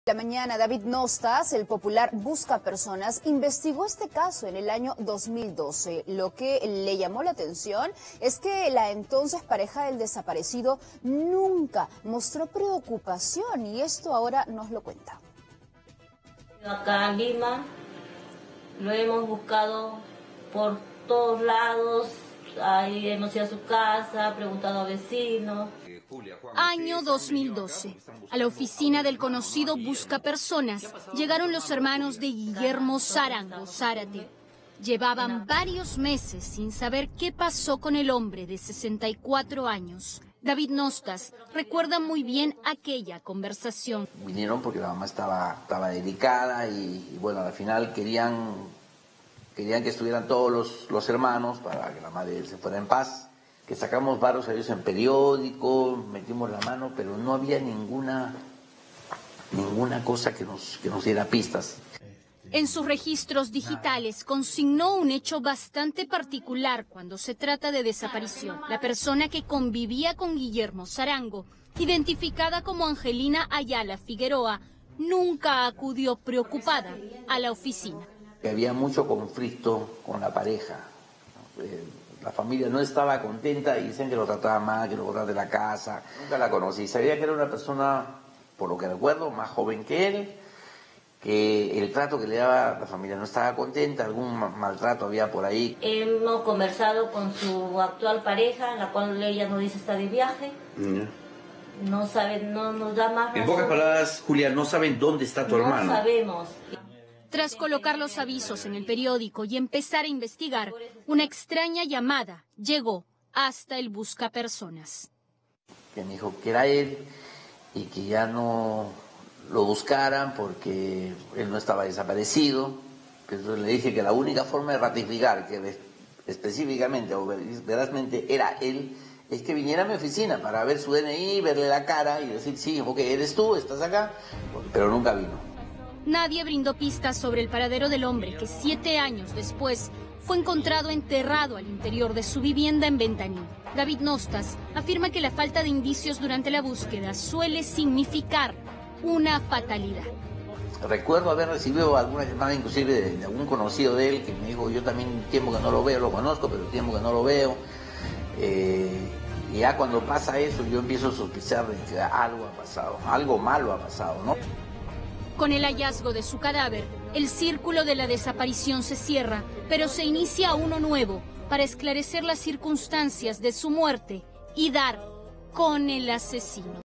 La mañana, David Nostas, el popular Buscapersonas, investigó este caso en el año 2012. Lo que le llamó la atención es que la entonces pareja del desaparecido nunca mostró preocupación y esto ahora nos lo cuenta. Acá en Lima lo hemos buscado por todos lados, ahí hemos ido a su casa, preguntado a vecinos. Año 2012. A la oficina del conocido Buscapersonas llegaron los hermanos de Guillermo Sarango Zárate. Llevaban varios meses sin saber qué pasó con el hombre de 64 años. David Nostas recuerda muy bien aquella conversación. Vinieron porque la mamá estaba delicada y bueno, al final querían que estuvieran todos los hermanos para que la madre se fuera en paz. Que sacamos varios avisos en periódico, metimos la mano, pero no había ninguna cosa que nos diera pistas. En sus registros digitales consignó un hecho bastante particular cuando se trata de desaparición. La persona que convivía con Guillermo Sarango, identificada como Angelina Ayala Figueroa, nunca acudió preocupada a la oficina. Había mucho conflicto con la pareja. La familia no estaba contenta y dicen que lo trataba mal, que lo botaban de la casa. Nunca la conocí. Sabía que era una persona, por lo que recuerdo, más joven que él, que el trato que le daba la familia no estaba contenta, algún maltrato había por ahí. Hemos conversado con su actual pareja, en la cual ella nos dice está de viaje. No sabe, no nos da más. En pocas palabras, Julia, no saben dónde está tu hermano. No sabemos. Tras colocar los avisos en el periódico y empezar a investigar, una extraña llamada llegó hasta el Buscapersonas. Que me dijo que era él y que ya no lo buscaran porque él no estaba desaparecido. Entonces le dije que la única forma de ratificar que específicamente o verazmente era él es que viniera a mi oficina para ver su DNI, verle la cara y decir, sí, ok, eres tú, estás acá, pero nunca vino. Nadie brindó pistas sobre el paradero del hombre que 7 años después fue encontrado enterrado al interior de su vivienda en Ventaní. David Nostas afirma que la falta de indicios durante la búsqueda suele significar una fatalidad. Recuerdo haber recibido alguna llamada inclusive de algún conocido de él que me dijo, yo también tiempo que no lo veo, lo conozco, pero tiempo que no lo veo. Y ya cuando pasa eso yo empiezo a sospechar de que algo ha pasado, algo malo ha pasado, ¿no? Con el hallazgo de su cadáver, el círculo de la desaparición se cierra, pero se inicia uno nuevo para esclarecer las circunstancias de su muerte y dar con el asesino.